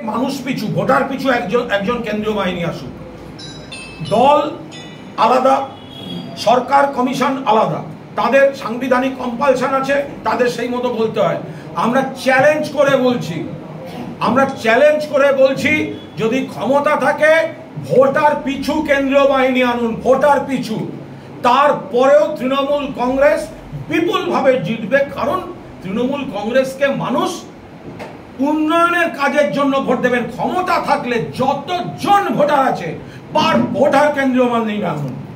মানুষ পিছু ভোটার পিছু একজন কেন্দ্রীয় বাহিনী আসুক। দল আলাদা, সরকার কমিশন আলাদা, তাদের সাংবিধানিক কম্পালশন আছে, তাদের সেই মতো বলতে হয়। আমরা চ্যালেঞ্জ করে বলছি যদি ক্ষমতা থাকে ভোটার পিছু কেন্দ্রীয় বাহিনী আনুন, ভোটার পিছু। তারপরেও তৃণমূল কংগ্রেস বিপুলভাবে জিতবে, কারণ তৃণমূল কংগ্রেসকে মানুষ উন্নয়নের কাজের জন্য ভোট দেবেন। ক্ষমতা থাকলে যতজন ভোটার আছে পার ভোটার কেন্দ্রীয় বাহিনী আনুন।